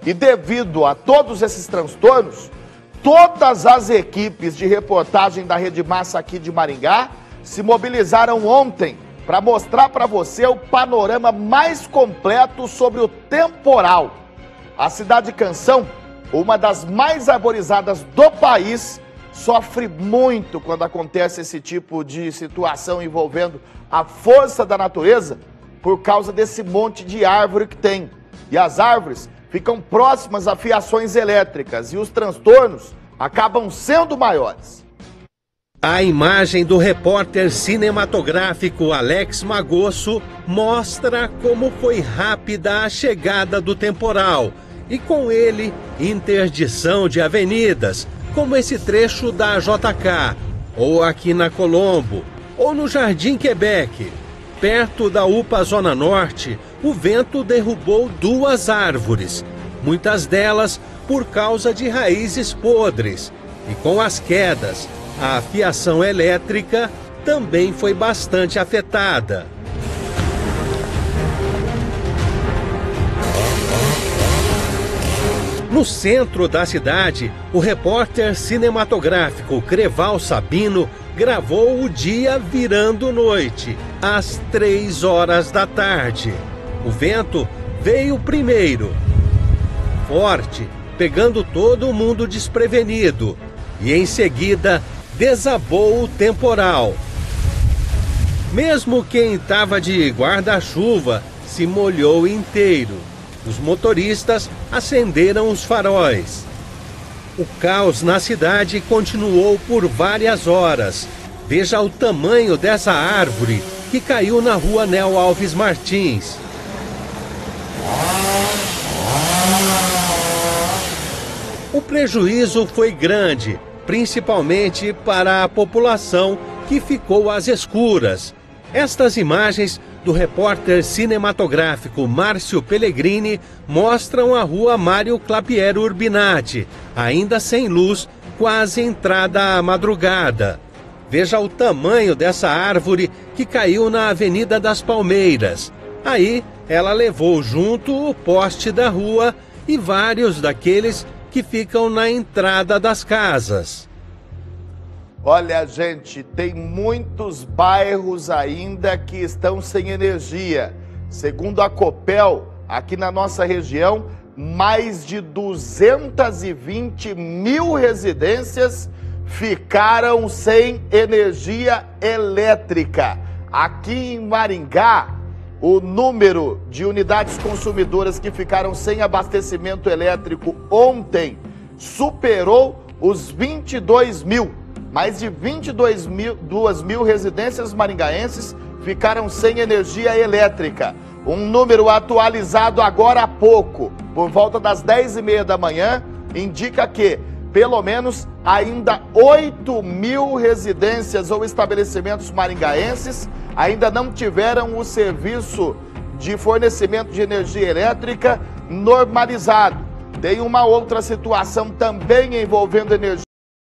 E devido a todos esses transtornos, todas as equipes de reportagem da Rede Massa aqui de Maringá se mobilizaram ontem para mostrar para você o panorama mais completo sobre o temporal. A cidade Canção, uma das mais arborizadas do país, sofre muito quando acontece esse tipo de situação envolvendo a força da natureza por causa desse monte de árvore que tem. E as árvores ficam próximas a fiações elétricas e os transtornos acabam sendo maiores. A imagem do repórter cinematográfico Alex Magosso mostra como foi rápida a chegada do temporal e com ele interdição de avenidas, como esse trecho da JK, ou aqui na Colombo, ou no Jardim Quebec. Perto da UPA Zona Norte, o vento derrubou 2 árvores, muitas delas por causa de raízes podres. E com as quedas, a fiação elétrica também foi bastante afetada. No centro da cidade, o repórter cinematográfico Creval Sabino gravou o dia virando noite, às 3 horas da tarde. O vento veio primeiro, forte, pegando todo mundo desprevenido, e em seguida desabou o temporal. Mesmo quem estava de guarda-chuva se molhou inteiro. Os motoristas acenderam os faróis. O caos na cidade continuou por várias horas. Veja o tamanho dessa árvore que caiu na rua Nel Alves Martins. O prejuízo foi grande, principalmente para a população que ficou às escuras. Estas imagens do repórter cinematográfico Márcio Pellegrini mostram a rua Mário Clapiero Urbinati, ainda sem luz, quase entrada à madrugada. Veja o tamanho dessa árvore que caiu na Avenida das Palmeiras. Aí ela levou junto o poste da rua e vários daqueles que ficam na entrada das casas. Olha, gente, tem muitos bairros ainda que estão sem energia. Segundo a Copel, aqui na nossa região, mais de 220 mil residências ficaram sem energia elétrica. Aqui em Maringá, o número de unidades consumidoras que ficaram sem abastecimento elétrico ontem superou os 22 mil. Mais de 22 mil residências maringaenses ficaram sem energia elétrica. Um número atualizado agora há pouco, por volta das 10h30 da manhã, indica que, pelo menos, ainda 8 mil residências ou estabelecimentos maringaenses ainda não tiveram o serviço de fornecimento de energia elétrica normalizado. Tem uma outra situação também envolvendo energia